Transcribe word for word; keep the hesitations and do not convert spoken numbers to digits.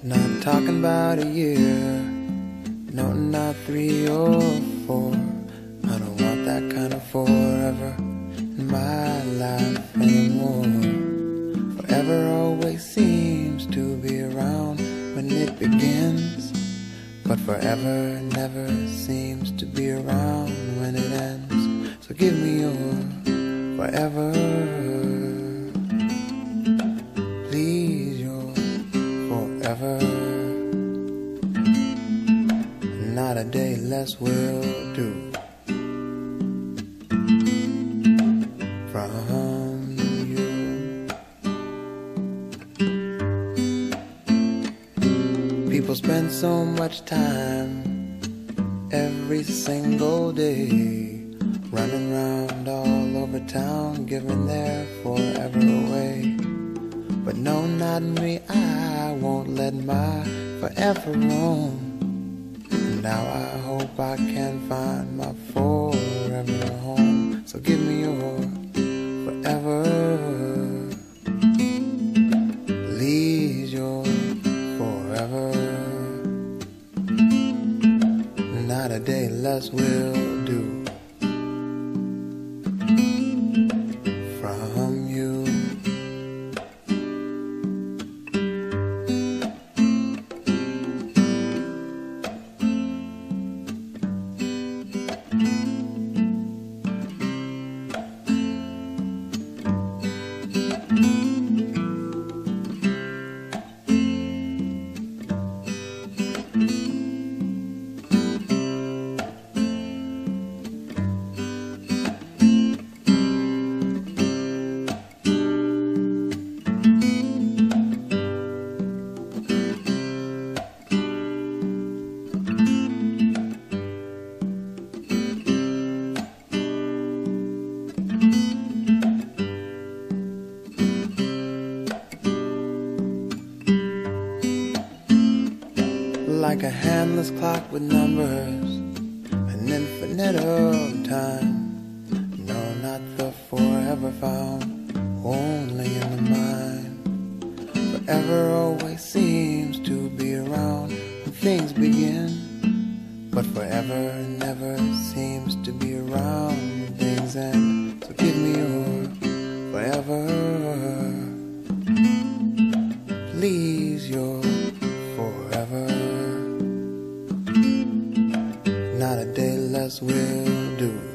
Not talking about a year, no, not three or four. I don't want that kind of forever in my life anymore. Forever always seems to be around when it begins, but forever never seems to be around when it ends. So give me your forever, please, your forever. Not a day less will do. From you, people spend so much time every single day running around all over town, giving their forever away. But no, not me, I won't let my forever roam. Now I hope I can find my forever home. So give me your forever, please, your forever. Not a day less will do. From you, like a handless clock with numbers, an infinite of time. No, not the forever found, only in the mind. Forever always seems to be around when things begin, but forever never seems to be around when things end. So give me your forever, please, your forever. Not a day less will do.